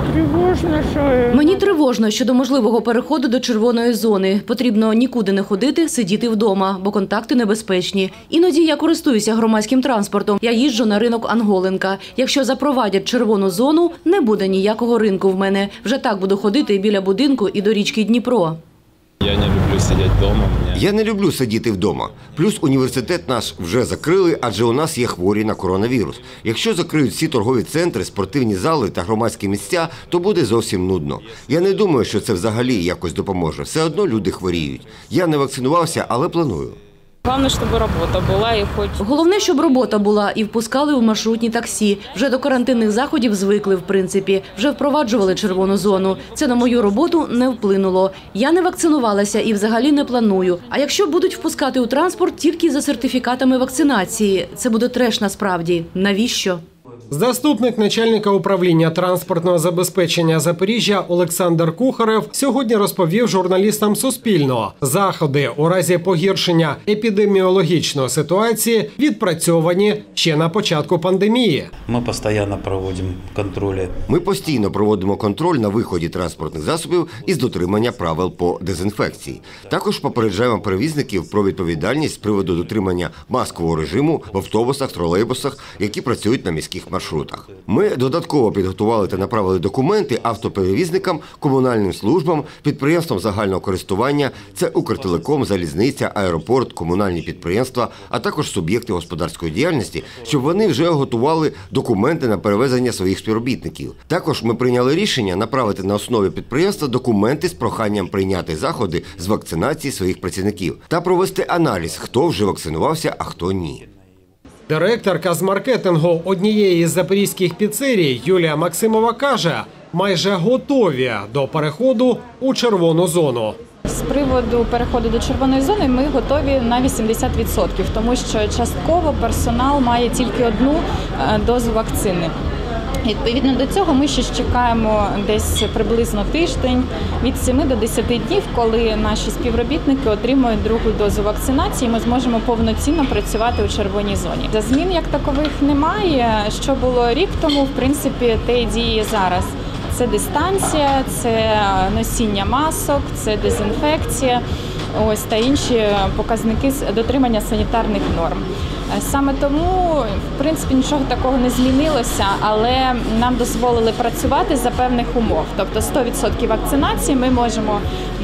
Мені тривожно щодо можливого переходу до червоної зони. Потрібно нікуди не ходити, сидіти вдома, бо контакти небезпечні. Іноді я користуюся громадським транспортом. Я їжджу на ринок Анголенка. Якщо запровадять червону зону, не буде ніякого ринку в мене. Вже так буду ходити біля будинку і до річки Дніпро. Я не люблю сидіти вдома. Я не люблю сидіти вдома. Плюс університет наш вже закрили, адже у нас є хворі на коронавірус. Якщо закриють всі торгові центри, спортивні зали та громадські місця, то буде зовсім нудно. Я не думаю, що це взагалі якось допоможе. Все одно люди хворіють. Я не вакцинувався, але планую. Головне, щоб робота була і хоч... Головне, щоб робота була і впускали в маршрутні таксі. Вже до карантинних заходів звикли, в принципі. Вже впроваджували червону зону. Це на мою роботу не вплинуло. Я не вакцинувалася і взагалі не планую. А якщо будуть впускати у транспорт тільки за сертифікатами вакцинації, це буде треш насправді. Навіщо? Заступник начальника управління транспортного забезпечення Запоріжжя Олександр Кухарев сьогодні розповів журналістам Суспільного. Заходи у разі погіршення епідеміологічної ситуації відпрацьовані ще на початку пандемії. Ми постійно проводимо контролі. Ми постійно проводимо контроль на виході транспортних засобів із дотримання правил по дезінфекції. Також попереджаємо перевізників про відповідальність з приводу дотримання маскового режиму в автобусах, тролейбусах, які працюють на міських маршрутах. Ми додатково підготували та направили документи автоперевізникам, комунальним службам, підприємствам загального користування – це Укртелеком, залізниця, аеропорт, комунальні підприємства, а також суб'єкти господарської діяльності, щоб вони вже готували документи на перевезення своїх співробітників. Також ми прийняли рішення направити на основі підприємства документи з проханням прийняти заходи з вакцинації своїх працівників та провести аналіз, хто вже вакцинувався, а хто ні. Директорка з маркетингу однієї з запорізьких піцерій Юлія Максимова каже, майже готові до переходу у червону зону. З приводу переходу до червоної зони ми готові на 80%, тому що частково персонал має тільки одну дозу вакцини. Відповідно до цього ми ще чекаємо десь приблизно тиждень, від 7 до 10 днів, коли наші співробітники отримують другу дозу вакцинації, ми зможемо повноцінно працювати у червоній зоні. Змін як такових немає. Що було рік тому, в принципі, те і діє зараз. Це дистанція, це носіння масок, це дезінфекція, ось та інші показники дотримання санітарних норм. Саме тому, в принципі, нічого такого не змінилося, але нам дозволили працювати за певних умов. Тобто 100% вакцинації ми можемо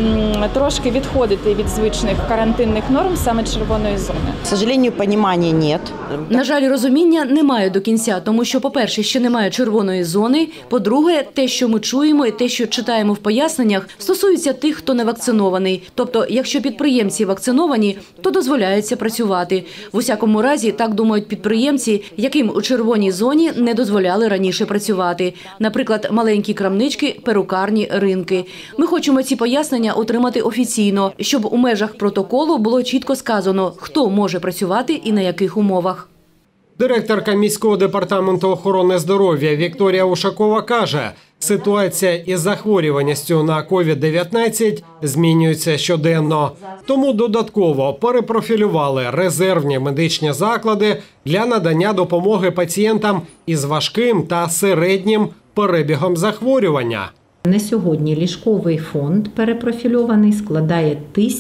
трошки відходити від звичних карантинних норм саме червоної зони. К сожалению, понимания нет. На жаль, розуміння немає до кінця, тому що, по-перше, ще немає червоної зони. По-друге, те, що ми чуємо і те, що читаємо в поясненнях, стосується тих, хто не вакцинований. Тобто, якщо підприємці вакциновані, то дозволяється працювати. В усякому разі, так думають підприємці, яким у червоній зоні не дозволяли раніше працювати. Наприклад, маленькі крамнички, перукарні, ринки. Ми хочемо ці пояснення отримати офіційно, щоб у межах протоколу було чітко сказано, хто може працювати і на яких умовах. Директорка міського департаменту охорони здоров'я Вікторія Ушакова каже, ситуація із захворюваністю на COVID-19 змінюється щоденно. Тому додатково перепрофілювали резервні медичні заклади для надання допомоги пацієнтам із важким та середнім перебігом захворювання. На сьогодні ліжковий фонд перепрофільований складає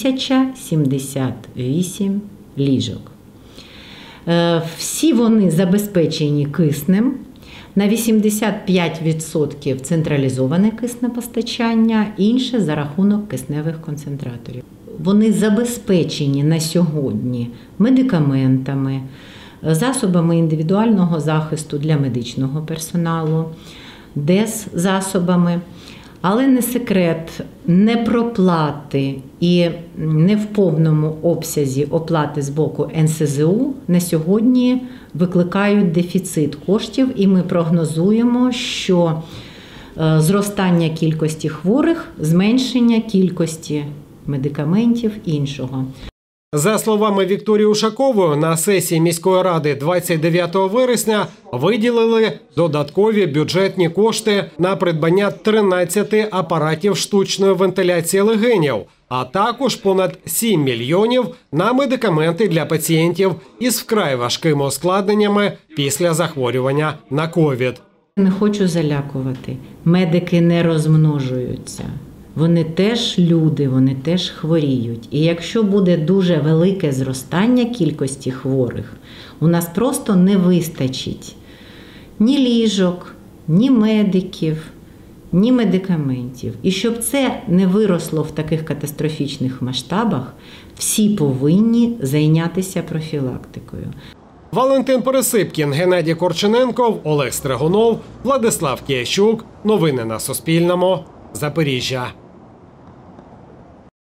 1078 ліжок. Всі вони забезпечені киснем, на 85% централізоване киснепостачання, інше за рахунок кисневих концентраторів. Вони забезпечені на сьогодні медикаментами, засобами індивідуального захисту для медичного персоналу, ДЕС-засобами. Але не секрет, непроплати і не в повному обсязі оплати з боку НСЗУ на сьогодні викликають дефіцит коштів, і ми прогнозуємо, що зростання кількості хворих, зменшення кількості медикаментів і іншого. За словами Вікторії Ушакової, на сесії міської ради 29 вересня виділили додаткові бюджетні кошти на придбання 13 апаратів штучної вентиляції легенів, а також понад 7 мільйонів на медикаменти для пацієнтів із вкрай важкими ускладненнями після захворювання на ковід. Не хочу залякувати. Медики не розмножуються. Вони теж люди, вони теж хворіють. І якщо буде дуже велике зростання кількості хворих, у нас просто не вистачить ні ліжок, ні медиків, ні медикаментів. І щоб це не виросло в таких катастрофічних масштабах, всі повинні зайнятися профілактикою. Валентин Пересипкін, Геннадій Корчененков, Олег Стригунов, Владислав Киящук. Новини на Суспільному. Запоріжжя.